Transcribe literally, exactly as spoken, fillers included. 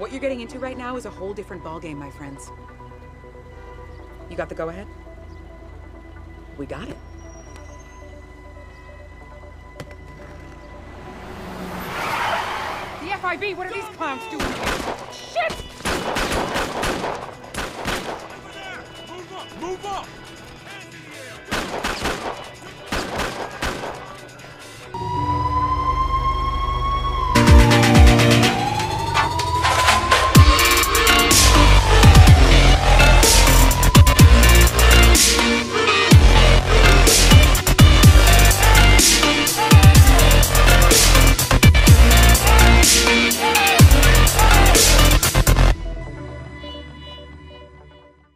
What you're getting into right now is a whole different ballgame, my friends. You got the go-ahead? We got it. The F I B, what are these clowns doing here? Shit! Over there! Move up! Move up! Hands in the air!